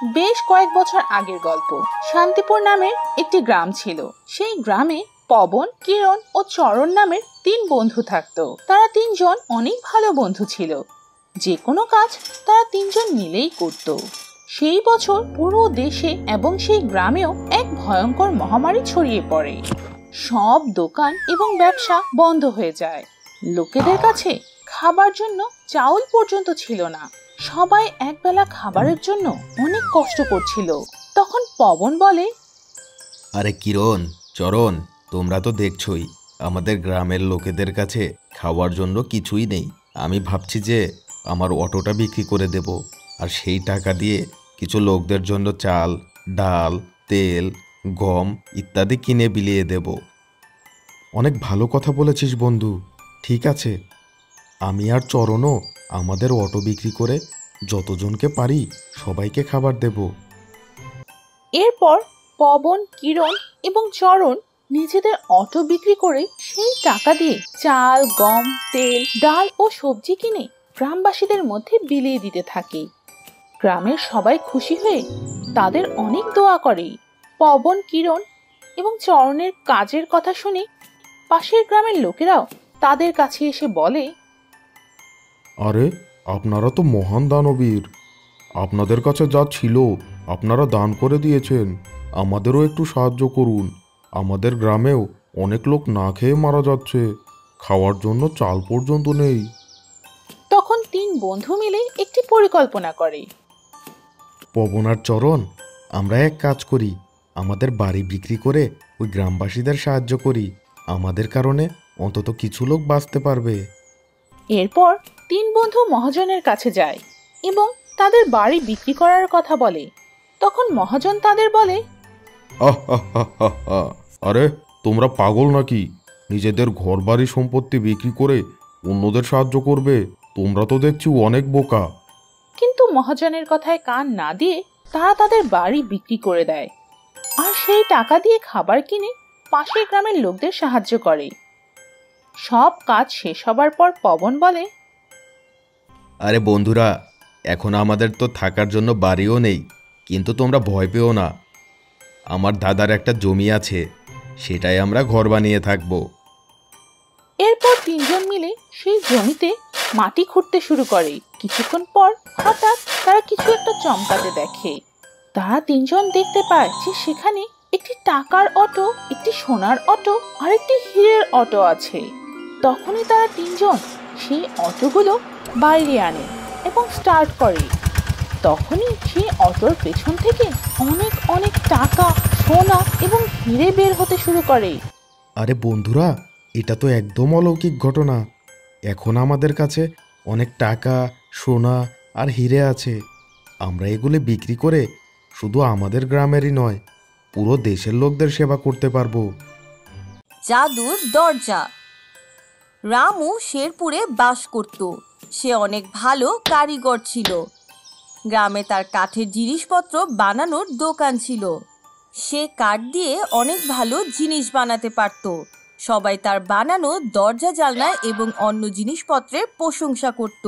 বেশ কয়েক বছর আগের গল্প। শান্তিপুর নামের একটি গ্রাম ছিল। সেই গ্রামে পবন, কিরণ ও চরণ নামের 3 বন্ধু থাকতো। তারা 3 জন অনেক ভালো বন্ধু ছিল। যে কোনো কাজ তারা 3 জন মিলেই করত। সেই বছর পুরো দেশে এবং সেই গ্রামেও এক ভয়ঙ্কর মহামারী ছড়িয়ে পড়ে। সব দোকান এবং ব্যবসা বন্ধ হয়ে যায়। লোকেদের কাছে খাবার জন্য চাউল পর্যন্ত ছিল না। সবাই একবেলা খাবারের জন্য অনেক কষ্ট করছিল। তখন পবন বলে, আরে কিরণ, চরণ, তোমরা তো দেখছোই আমাদের গ্রামের লোকেদের কাছে খাওয়ার জন্য কিছুই নেই। আমি ভাবছি যে আমার অটোটা বিক্রি করে দেব, আর সেই টাকা দিয়ে কিছু লোকদের জন্য চাল, ডাল, তেল, গম ইত্যাদি কিনে বিলিয়ে দেব। অনেক ভালো কথা বলেছিস বন্ধু। ঠিক আছে, আমি আর চরণও আমাদের অটো বিক্রি করে যতজনকে পারি সবাইকে খাবার দেব। এরপর পবন, কিরণ এবং চরণ নিজেদের অটো বিক্রি করে সেই টাকা দিয়ে চাল, গম, তেল, ডাল ও সবজি কিনে গ্রামবাসীদের মধ্যে বিলিয়ে দিতে থাকে। গ্রামের সবাই খুশি হয়ে তাদের অনেক দোয়া করে। পবন, কিরণ এবং চরণের কাজের কথা শুনে পাশের গ্রামের লোকেরাও তাদের কাছে এসে বলে, আরে আপনারা তো মহান দানবীর। আপনাদের কাছে যা ছিল আপনারা দান করে দিয়েছেন। আমাদেরও একটু সাহায্য করুন। আমাদের গ্রামেও অনেক লোক না খেয়ে মারা যাচ্ছে। খাওয়ার জন্য চাল পর্যন্ত নেই। তখন 3 বন্ধু মিলে একটি পরিকল্পনা করে। পবন আর চরণ, আমরা এক কাজ করি, আমাদের বাড়ি বিক্রি করে ওই গ্রামবাসীদের সাহায্য করি। আমাদের কারণে অন্তত কিছু লোক বাঁচতে পারবে। এরপর 3 বন্ধু মহাজনের কাছে যায় এবং তাদের বাড়ি বিক্রি করার কথা বলে। তখন মহাজন তাদের বলে, আরে তোমরা পাগল নাকি? নিজেদের ঘরবাড়ি সম্পত্তি বিক্রি করে অন্যদের সাহায্য করবে? তোমরা তো দেখছি অনেক বোকা। কিন্তু মহাজনের কথায় কান না দিয়ে তারা তাদের বাড়ি বিক্রি করে দেয় আর সেই টাকা দিয়ে খাবার কিনে পাশের গ্রামের লোকদের সাহায্য করে। সব কাজ শেষ হবার পর পবন বলে, আরে বন্ধুরা, এখন আমাদের তো থাকার জন্য বাড়িও নেই, কিন্তু তোমরা ভয় পেও না। আমার দাদার একটা জমি আছে, সেটাই আমরা ঘর বানিয়ে থাকবো। এরপর 3 জন মিলে সেই জমিতে মাটি খুঁড়তে শুরু করে। কিছুক্ষণ পর হঠাৎ তারা কিছু একটা চমকাতে দেখে। তারা 3 জন দেখতে পায় যে সেখানে একটি টাকার অটো, একটি সোনার অটো আর একটি হীরের অটো আছে। তখনই তারা 3 জন সেই অটোগুলো বাইরে আনে এবং স্টার্ট করে। তখনই সেই অটোর পেছন থেকে অনেক অনেক টাকা, সোনা এবং হীরে বের হতে শুরু করে। আরে বন্ধুরা, এটা তো একদম অলৌকিক ঘটনা। এখন আমাদের কাছে অনেক টাকা, সোনা আর হীরে আছে। আমরা এগুলো বিক্রি করে শুধু আমাদের গ্রামেরই নয়, পুরো দেশের লোকদের সেবা করতে পারবো। জাদুর দরজা। রামু শেরপুরে বাস করত। সে অনেক ভালো কারিগর ছিল। গ্রামে তার কাঠের জিনিসপত্র বানানোর দোকান ছিল। সে কাঠ দিয়ে অনেক ভালো জিনিস বানাতে পারত। সবাই তার বানানো দরজা, জানলা এবং অন্য জিনিসপত্রের প্রশংসা করত।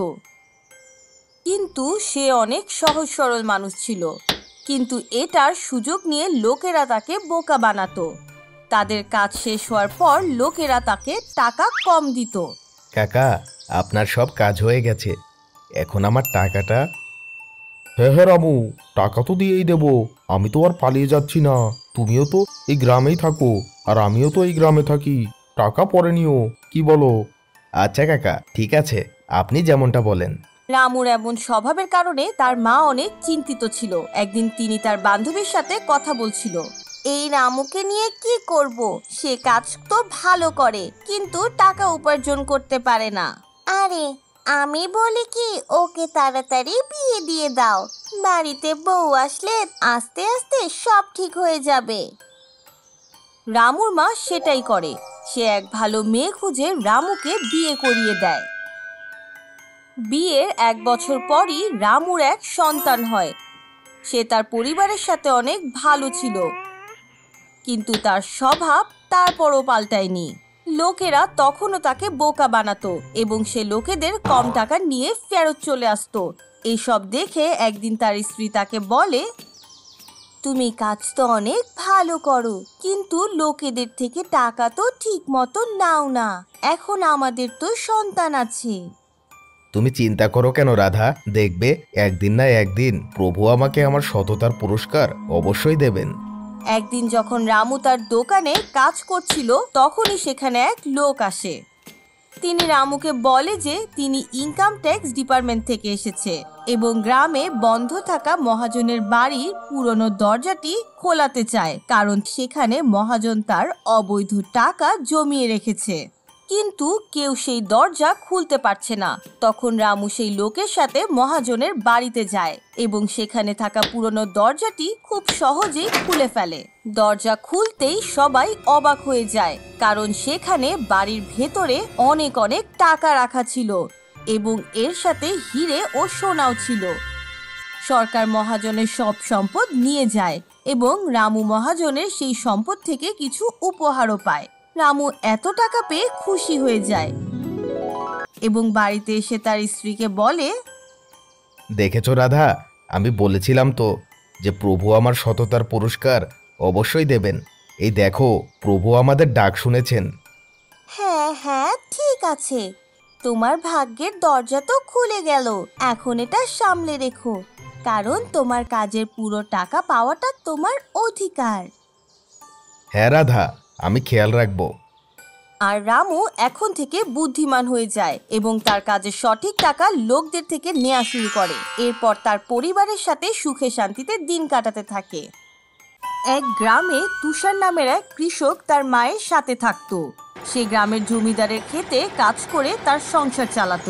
কিন্তু সে অনেক সহজ সরল মানুষ ছিল। কিন্তু এটার সুযোগ নিয়ে লোকেরা তাকে বোকা বানাতো। তাদের কাজ শেষ হওয়ার পর লোকেরা তাকে টাকা কম দিত। কাকা, আপনার সব কাজ হয়ে গেছে, এখন আমার টাকাটা। হ্যাঁ হ্যাঁ রামু, টাকা তো দিয়েই দেবো। আমি তো আর পালিয়ে যাচ্ছি না। তুমিও তো এই গ্রামেই থাকো আর আমিও তো এই গ্রামে থাকি। টাকা পরে নিও, কি বলো? আচ্ছা কাকা, ঠিক আছে, আপনি যেমনটা বলেন। রামুর এমন স্বভাবের কারণে তার মা অনেক চিন্তিত ছিল। একদিন তিনি তার বান্ধবীর সাথে কথা বলছিল। এই রামুকে নিয়ে কি করব? সে কাজ তো ভালো করে, কিন্তু টাকা উপার্জন করতে পারে না। আরে আমি বলি কি, ওকে তাড়াতাড়ি বিয়ে দিয়ে দাও। বাড়িতে বউ আসলে আস্তে আস্তে সব ঠিক হয়ে যাবে। রামুর মা সেটাই করে। সে এক ভালো মেয়ে খুঁজে রামুকে বিয়ে করিয়ে দেয়। বিয়ের 1 বছর পরই রামুর এক সন্তান হয়। সে তার পরিবারের সাথে অনেক ভালো ছিল, কিন্তু তার স্বভাব তারপরও পাল্টায়নি। লোকেরা তখনও তাকে বোকা বানাতো এবং সে লোকেদের কম টাকা নিয়ে ফেরত চলে আসতো। এসব দেখে একদিন তার স্ত্রী তাকে বলে, তুমি কাজ তো অনেক ভালো করো, কিন্তু লোকেদের থেকে টাকা তো ঠিক মতো নাও না। এখন আমাদের তো সন্তান আছে। তুমি চিন্তা করো কেন রাধা, দেখবে একদিন না একদিন প্রভু আমাকে আমার সততার পুরস্কার অবশ্যই দেবেন। একদিন যখন রামু তার দোকানে কাজ করছিল, তখনই সেখানে এক লোক আসে। তিনি রামুকে বলে যে তিনি ইনকাম ট্যাক্স ডিপার্টমেন্ট থেকে এসেছে এবং গ্রামে বন্ধ থাকা মহাজনের বাড়ির পুরনো দরজাটি খোলাতে চায়, কারণ সেখানে মহাজন তার অবৈধ টাকা জমিয়ে রেখেছে। কিন্তু কেউ সেই দরজা খুলতে পারছে না। তখন রামু সেই লোকের সাথে মহাজনের বাড়িতে যায় এবং সেখানে থাকা পুরনো দরজাটি খুব সহজেই খুলে ফেলে। দরজা খুলতেই সবাই অবাক হয়ে যায়, কারণ সেখানে বাড়ির ভেতরে অনেক অনেক টাকা রাখা ছিল এবং এর সাথে হিরে ও সোনাও ছিল। সরকার মহাজনের সব সম্পদ নিয়ে যায় এবং রামু মহাজনের সেই সম্পদ থেকে কিছু উপহারও পায়। রামু এত টাকা পেয়ে খুশি হয়ে যায় এবং বাড়িতে এসে তার স্ত্রীকে বলে, দেখেছো রাধা, আমি বলেছিলাম তো যে প্রভু আমার সততার পুরস্কার অবশ্যই দেবেন। এই দেখো, প্রভু আমাদের ডাক শুনেছেন। হ্যাঁ হ্যাঁ, ঠিক আছে, তোমার ভাগ্যের দরজা তো খুলে গেল। এখন এটা সামলে রেখো, কারণ তোমার কাজের পুরো টাকা পাওয়াটা তোমার অধিকার। হ্যাঁ রাধা, আমি খেয়াল রাখবো। আর রামু এখন থেকে বুদ্ধিমান হয়ে যায় এবং তার কাজের সঠিক টাকা লোকদের থেকে নেওয়া শুরু করে। এরপর তার পরিবারের সাথে সুখে শান্তিতে দিন কাটাতে থাকে। এক গ্রামে তুষার নামের এক কৃষক তার মায়ের সাথে থাকতো। সে গ্রামের জমিদারের ক্ষেতে কাজ করে তার সংসার চালাতো।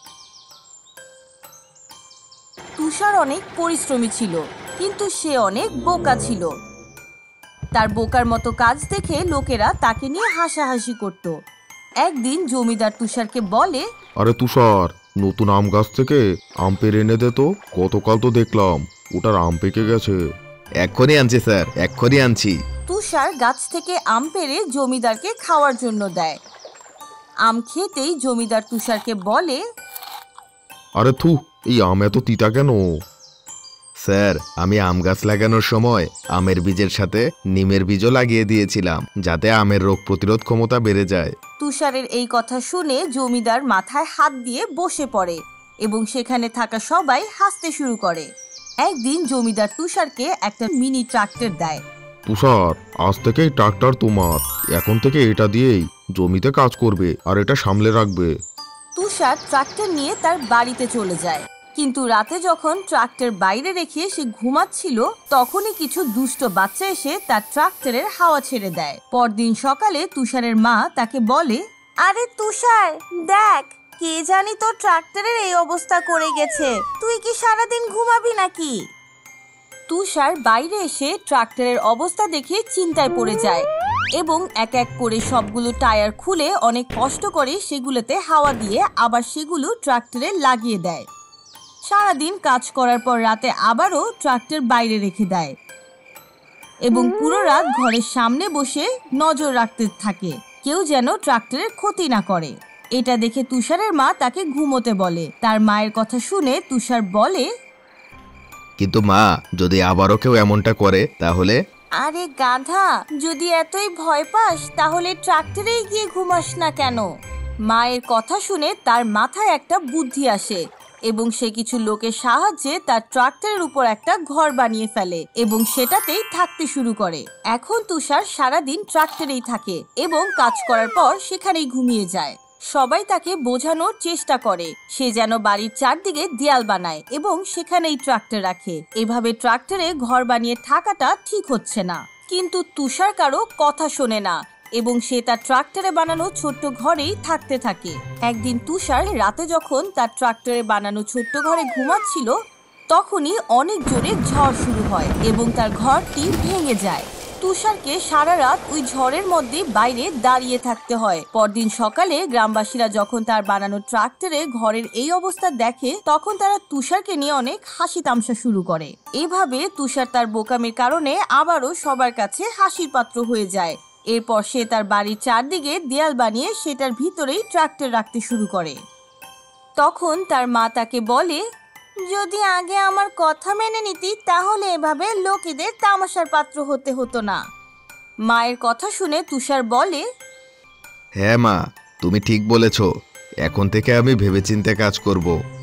তুষার অনেক পরিশ্রমী ছিল, কিন্তু সে অনেক বোকা ছিল। তার বোকার মতো কাজ দেখে লোকেরা তাকে নিয়ে হাসাহাসি করত। একদিন জমিদার তুষারকে বলে, আরে তুষার, নতুন আম গাছ থেকে আম পেড়ে এনে দে তো। গতকাল তো দেখলাম ওটার আম পেকে গেছে। এক্ষুনি আনছি স্যার, এক্ষুনি আনছি। তুষার গাছ থেকে আম পেড়ে জমিদারকে খাওয়ার জন্য দেয়। আম খেতেই জমিদার তুষারকে বলে, আরে থু, এই আম এত তিতা কেন? স্যার, আমি আম গাছ লাগানোর সময় আমের বীজের সাথে নিমের বীজও লাগিয়ে দিয়েছিলাম, যাতে আমের রোগ প্রতিরোধ ক্ষমতা বেড়ে যায়। তুষারের এই কথা শুনে জমিদার মাথায় হাত দিয়ে বসে পড়ে এবং সেখানে থাকা সবাই হাসতে শুরু করে। একদিন জমিদার তুষারকে একটা মিনি ট্রাক্টর দেয়। তুষার, আজ থেকে এই ট্রাক্টর তোমার। এখন থেকে এটা দিয়েই জমিতে কাজ করবে আর এটা সামলে রাখবে। তুষার ট্রাক্টর নিয়ে তার বাড়িতে চলে যায়, কিন্তু রাতে যখন ট্রাক্টর বাইরে রেখে সে ঘুমাচ্ছিল, তখনই কিছু দুষ্ট বাচ্চা এসে তার ট্রাক্টরের হাওয়া ছেড়ে দেয়। পরদিন সকালে তুষারের মা তাকে বলে, আরে তুষার, দেখ, কে জানি তোর ট্রাক্টরের এই অবস্থা করে গেছে। তুই কি সারাদিন ঘুমাবি নাকি? তুষার বাইরে এসে ট্রাক্টরের অবস্থা দেখে চিন্তায় পড়ে যায় এবং এক এক করে সবগুলো টায়ার খুলে অনেক কষ্ট করে সেগুলোতে হাওয়া দিয়ে আবার সেগুলো ট্রাক্টরে লাগিয়ে দেয়। সারাদিন কাজ করার পর রাতে আবারও ট্রাক্টর বাইরে রেখে দেয় এবং পুরো রাত ঘরের সামনে বসে নজর রাখতে থাকে, কেউ যেন ট্রাক্টরের ক্ষতি না করে। এটা দেখে তুষারের মা তাকে ঘুমোতে বলে। তার মায়ের কথা শুনে তুষার বলে, কিন্তু মা, যদি আবারও কেউ এমনটা করে তাহলে? আরে গাধা, যদি এতই ভয় পাস তাহলে ট্রাক্টরেই গিয়ে ঘুমাস না কেন? মায়ের কথা শুনে তার মাথায় একটা বুদ্ধি আসে এবং সে কিছু লোকের সাহায্যে তার ট্রাক্টরের উপর একটা ঘর বানিয়ে ফেলে এবং সেটাতেই থাকতে শুরু করে। এখন তুষার সারাদিন ট্রাক্টরেই থাকে এবং কাজ করার পর সেখানেই ঘুমিয়ে যায়। সবাই তাকে বোঝানোর চেষ্টা করে সে যেন বাড়ির চারদিকে দেয়াল বানায় এবং সেখানেই ট্রাক্টর রাখে। এভাবে ট্রাক্টরে ঘর বানিয়ে থাকাটা ঠিক হচ্ছে না, কিন্তু তুষার কারো কথা শোনে না এবং সে তার ট্রাক্টরে বানানো ছোট্ট ঘরেই থাকতে থাকে। একদিন তুষার রাতে যখন তার ট্রাক্টরে বানানো ছোট্ট ঘরে ঘুমাচ্ছিল, তখনই অনেক জোরে ঝড় শুরু হয় এবং তার ঘরটি ভেঙে যায়। তুষারকে সারা রাত ওই ঝড়ের মধ্যে বাইরে দাঁড়িয়ে থাকতে হয়। পরদিন সকালে গ্রামবাসীরা যখন তার বানানো ট্রাক্টরে ঘরের এই অবস্থা দেখে, তখন তারা তুষারকে নিয়ে অনেক হাসি তামসা শুরু করে। এভাবে তুষার তার বোকামির কারণে আবারও সবার কাছে হাসির পাত্র হয়ে যায়। এরপর সে তার বাড়ির চারদিকে দেয়াল বানিয়ে সেটার ভিতরেই ট্রাক্টর রাখতে শুরু করে। তখন তার মা তাকে বলে, যদি আগে আমার কথা মেনে নিতি তাহলে এভাবে লোকেদের তামাশার পাত্র হতে হতো না। মায়ের কথা শুনে তুষার বলে, হ্যাঁ মা, তুমি ঠিক বলেছ। এখন থেকে আমি ভেবেচিন্তে কাজ করব।